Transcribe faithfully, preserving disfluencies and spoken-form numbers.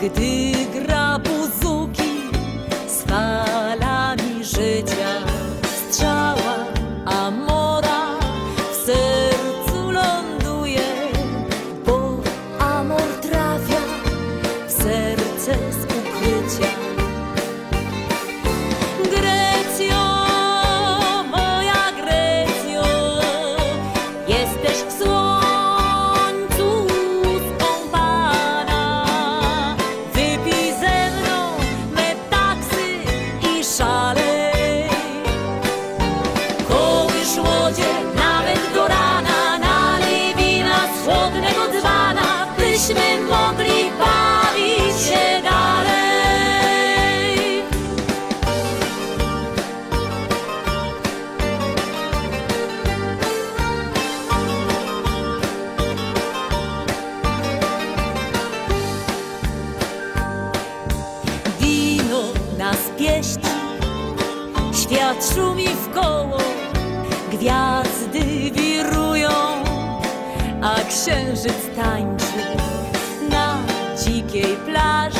gdy gra buzuki z falami życia. Strzała amora w sercu ląduje, bo amor trafia w serce z ukrycia. Grecjo, moja Grecjo, jesteś w słońcu skąpana. Wypij ze mną me taksy i szalej. Kołysz łodzie nawet do rana, nalej wina z chłodnego dzbana, byśmy mogli bawić się dalej. Wino nas pieści, świat szumi wkoło, gwiazdy wirują, a księżyc tańczy na dzikiej plaży.